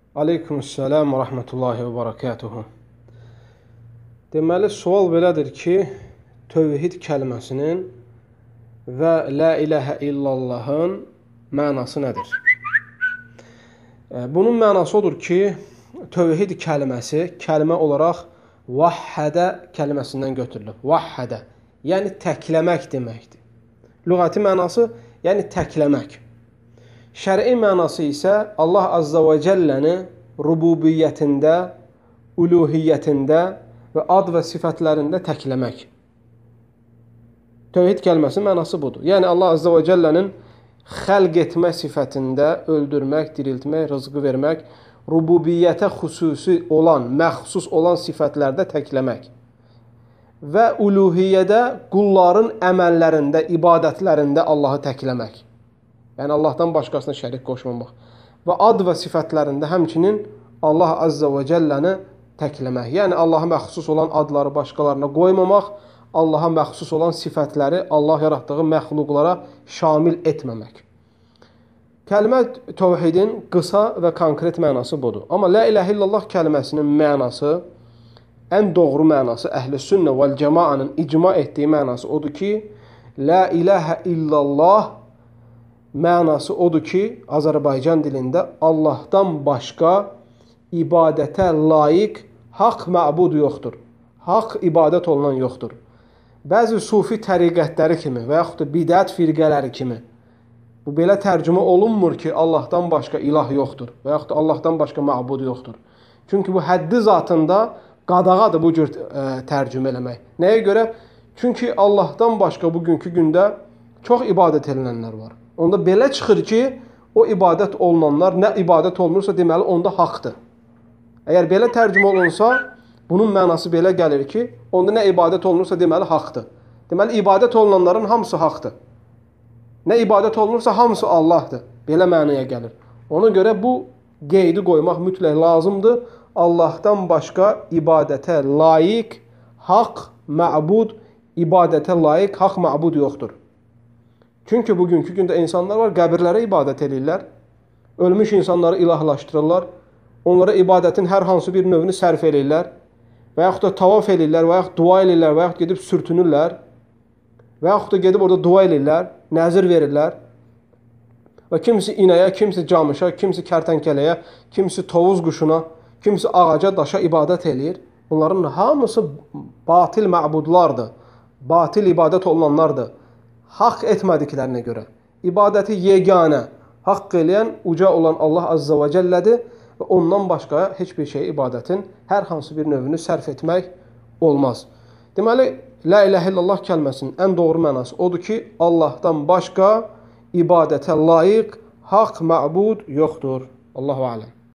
Aleykümselam və rəhmətullahi və barakatuhu. Deməli, sual belədir ki, tövhid kəlməsinin və la ilahə illallahın mənası nədir? Bunun mənası odur ki, tövhid kəlməsi kəlmə olaraq vahhədə kəlməsindən götürülür. Vahhədə, yəni təkləmək deməkdir. Lüğəti mənası, yəni təkləmək. Şər'i mənası isə Allah Azza və Cəlləni rububiyyətində, uluhiyyətində və ad və sifətlərində təkləmək. Tövhid kəlməsi mənası budur. Yəni Allah Azza və Cəllənin xəlq etmə sifətində öldürmək, diriltmək, rızqı vermək, rububiyyətə xüsusi olan, məxsus olan sifətlərdə təkləmək və uluhiyyədə qulların əməllərində, ibadətlərində Allahı təkləmək. Yəni Allahdan başqasına şərik qoşmamaq. Və ad və sifətlərində həmçinin Allah Azza və Cəlləni təkləmək. Yəni Allaha məxsus olan adları başqalarına qoymamaq, Allaha məxsus olan sifətləri Allah yaratdığı məxluqlara şamil etməmək. Kəlmə tövhidin qısa və konkret mənası budur. Amma la ilahə illallah kəlməsinin mənası, ən doğru mənası, əhl-i sünnə vəl cəmaanın icma etdiyi mənası odur ki, la ilahə illallah mənası odur ki, Azərbaycan dilində Allahdan başqa ibadətə layiq haqq məbud yoxdur. Haqq ibadət olunan yoxdur. Bəzi sufi təriqətləri kimi və yaxud da bidət firqələri kimi bu belə tərcümə olunmur ki, Allahdan başqa ilah yoxdur və yaxud da Allahdan başqa məbud yoxdur. Çünki bu həddi zatında qadağadır bu cür tərcümə eləmək. Nəyə görə? Çünki Allahdan başqa bugünkü gündə çox ibadət edilənlər var. Onda belə çıxır ki, o ibadət olunanlar nə ibadət olunursa deməli onda haqdır. Əgər belə tərcümə olunsa, bunun mənası belə gəlir ki, onda nə ibadət olunursa deməli haqdır. Deməli ibadət olunanların hamısı haqdır. Nə ibadət olunursa hamısı Allahdır. Belə mənaya gəlir. Ona görə bu qeydi qoymaq mütləq lazımdır. Allahdan başqa ibadətə layiq, haqq, məbud, ibadətə layiq, haqq, məbud yoxdur. Çünki bugünkü gündə insanlar var, qəbirlərə ibadət edirlər, ölmüş insanları ilahlaşdırırlar, onlara ibadətin hər hansı bir növünü sərf edirlər və yaxud da tavaf edirlər və yaxud dua edirlər və yaxud gedib sürtünürlər və yaxud da gedib orada dua edirlər, nəzir verirlər və kimisi inəyə, kimisi camışa, kimisi kərtənkələyə, kimisi tovuz quşuna, kimisi ağaca, daşa ibadət edir. Bunların hamısı batil məbudlardır, batil ibadət olunanlardır. Haqq etmədiklərinə görə. İbadəti yeganə, haqq eləyən, uca olan Allah Azza və Cəllədir və ondan başqa heç bir şey ibadətin hər hansı bir növünü sərf etmək olmaz. Deməli, la ilahə illallah kəlməsinin ən doğru mənası odur ki, Allahdan başqa ibadətə layiq, haqq, məbud yoxdur. Allahu aləm.